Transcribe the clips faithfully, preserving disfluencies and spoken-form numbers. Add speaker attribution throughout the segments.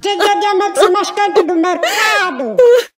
Speaker 1: Chiama mascate do mercado.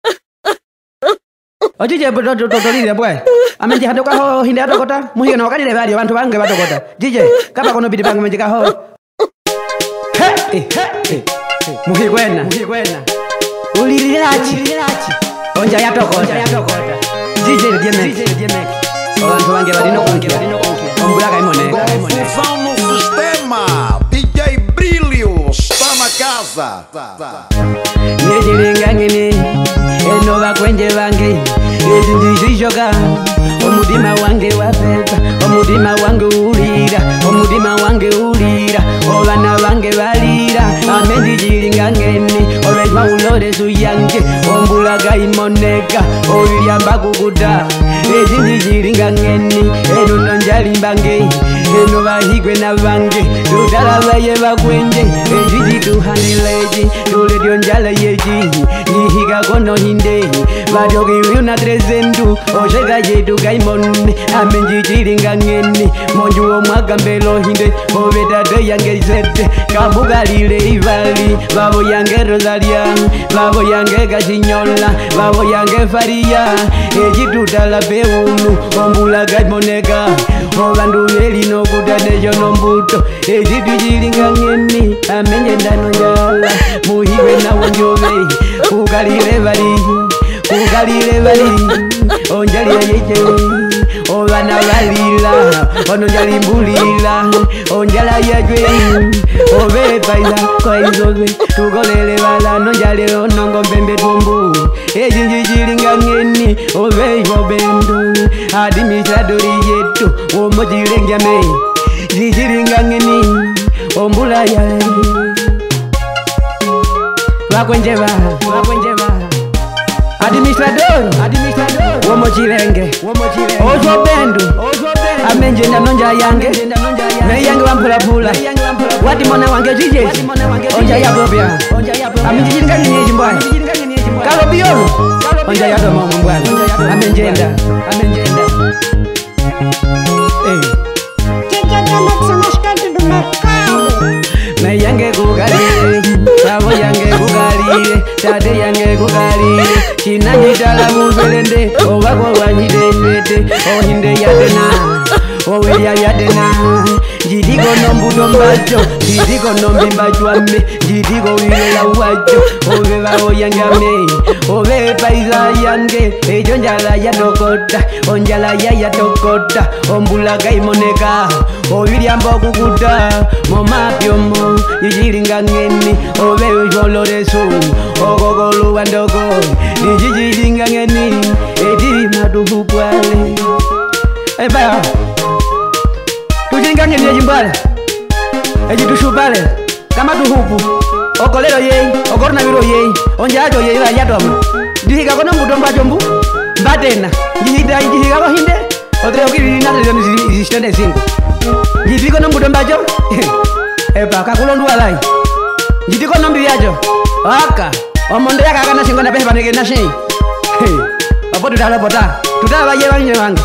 Speaker 2: Oji je bodo do do lile bwe. Amenje hadoka ho hinde hadokota. Muhiyo na wakati le bali abantu bange batokota. Jije kapa kono bidi bange menjika ho. He he. Muhi kwena. Muhi kwena. Ulililachi. Ulililachi. Onja yatokota. Onja yatokota. Jije diemek. Jije diemek. Abantu bange balino konkia. Balino konkia. Ombulaga imoneka.
Speaker 3: Confusão no sistema. D J Brilho está na casa.
Speaker 2: Nejilinga ngini eno bakwenje bange ezi ndishishoka omudima wange wapeta omudima wange ulira omudima wange ulira obana bange balira amendijilinga ngini olejwa uloresu yange ombulaga imoneka obilyamba kukuta ezi ndijilinga ngini eno nonjalimbange eno bahigwe na bange tutalabaye bakwenje ezi jituhanileji tuledyo njala yeji nihiga kono hinde badyogi yuna trezendu oshega yedu gaimon amenji chiringa ngeni monju omwaga mbelo hinde obedade yange zete kabugalile ivali babo yange rosalia babo yange gashinyola babo yange faria ejitutala beulu ombula gaimoneka obandu belino kutanejo nombuto ejitu chiringa ngeni amenje ndano njala muhiwe na wanjove ugalile bali ugalile bali onjali yeje obana balila ononjali mbulila onjala yajwe obe paila koizobe tugolele bala nonjali onongo mbembe tumbu ejinji jilinga ngeni obe bobendo administradori yetu omojilengya me jijilinga ngeni ombula yale wakwenjeba wakwenjeba administrador administrador womo chilenge womo chilenge ozo bendu ozo bendu amenje ndanonja yange me yange wampula pula wati mona wange jije onja yagobya amenje jinga ni jimbwa kalo biyo onja yago mama mbwana amenje nda amenje nda eh
Speaker 1: Chiama mascate do mercado.
Speaker 2: me yange kugalile sabo yange kugalile tade yange kugalile chinanyitala mubelende obako wanyidewete ohinde yadena owe ya yadena jidiko nombudo mbacho jidiko nombimba chwame jidiko wilela wacho owe bao yangame owe paiza yange ejo njala ya tokota onjala ya ya tokota ombulaga imoneka owilyambo kukuta momapyomo yijilinga ngeni owe ujoloresu ogogolu wandoko yijilinga ngeni edi maduhupwale eba tujilinga ngeni yejimbwale eji tushupale kama tuhupu okolero yei okorona biro yei onjajo yei la yatoma dihiga kono mutomba jombu batena jihida jihiga ko hinde otre okiri na le ni stende cinco jidiko no mutomba jo eba kakulondu alai jidiko no mbiyajo aka omonde yaka kana singo na pesa nege na shi apo tutala pota tutala yewa nje wange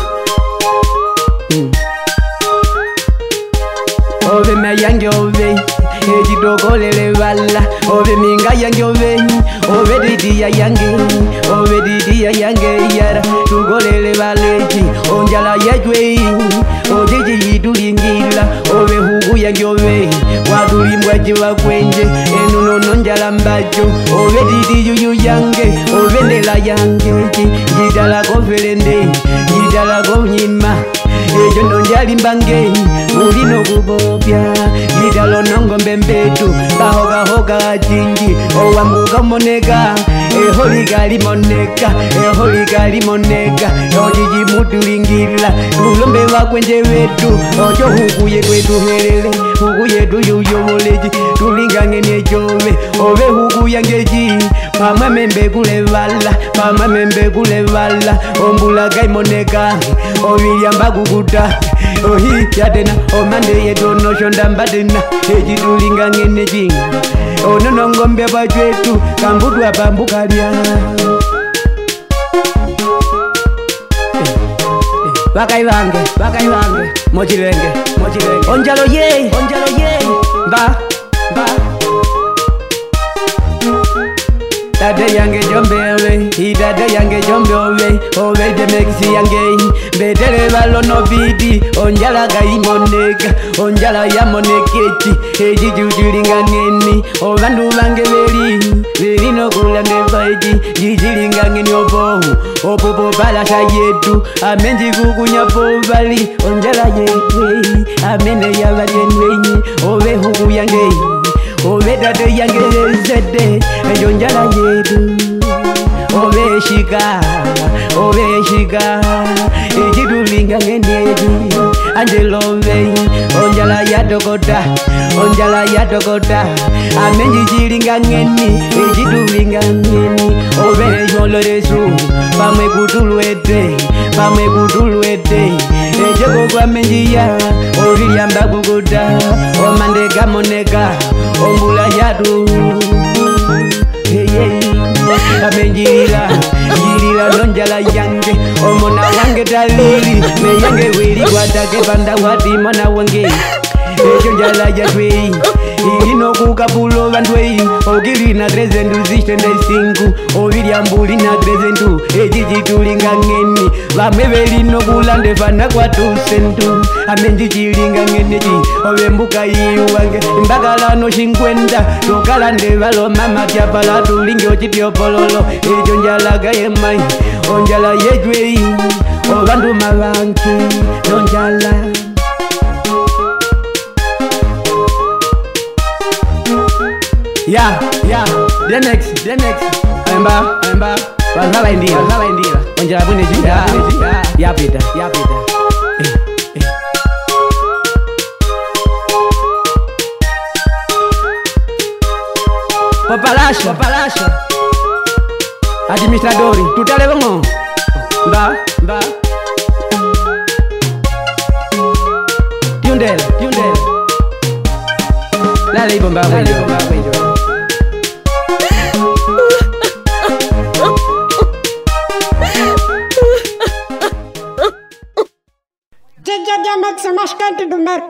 Speaker 2: ove me yange ove ejidogolele bala ove minga yange ove ove didiya yange ove didiya yange yara tugolele baleji onjala yajwe ojiji yidulingila ove hugu yange ove wadulimbwaje wakwenje enuno nonjala mbajo ove didiyu yange ove ndela yange jidala kofelende jidala konyima ejo nonjali mbange ulino kubopya jidalo nongo mbembetu bahoga hoga jinji owambuga moneka eholiga limoneka eholiga limoneka ojiji mutulingila tulombe wakwenje wetu ojo hukuye kwetu helele hukuye tuyuyoboleji tulingangene jove ove huku yangeji mama membe kule bala mama membe kule bala ombulaga imoneka obilyamba kukuta ohi yadena omande yedono shonda mbadena eji tulingangene jingi ono nongombe bajwetu kambudu abambukalya bakai bange bakai bange mochilenge mochilenge onjalo ye onjalo ye ba ba Tate yange jombewe, itate yange jombewe, ove de mexi yange, betere balo no vidi, onjala gaimoneka, onjala ya moneketi, eji jujilinga ngeni, ovandu bange beri, beri no kula nevaji, jijilinga ngeni obohu, opopo bala sayetu, amenji kukunya povali, onjala yewe, amene ya vajenwenyi, ove huku yange, ove tate yange zede, ejonjala yetu, ove shika, ove shika, ejidulinga ngeneji, angelove, onjala ya dokota, onjala ya dokota, amenji jilinga ngeni, ejidulinga ngeni, ove joloresu, pamwe kutulwete, pamwe kutulwete, ejeko kwa menjia, oriyamba kukuta, omandeka moneka, ombula yadu, hey hey, amenjira, jirira nonjala yange, omona wange talili, me yange wili kwatake panda wati mona wange, ejo njala yadwei, ino kukapulo bandwei, ogiri na trezendu zishtende sinku, oviri ambuli na trezendu, ejiji tulinga ngeni, vameveli no kulande fana kwa tusendu, amenji chilinga ngeneji, ove mbuka iyu wange, mbakala no shinkwenda, tokalande valo mama tiapala tulinge ochipio pololo, ejo njala gaye mai, onjala yedwei, ovandu mavanki, nonjala. Yeah, yeah, the next, the next. Emba, emba. Wazala indira, wazala indira. Onjala bune jinda, ya pita, ya pita. Eh, eh. Papalasha, papalasha. Administradori, tutale bongo. Mba, mba. Tiundela, tiundela. La lei bomba, la lei bomba,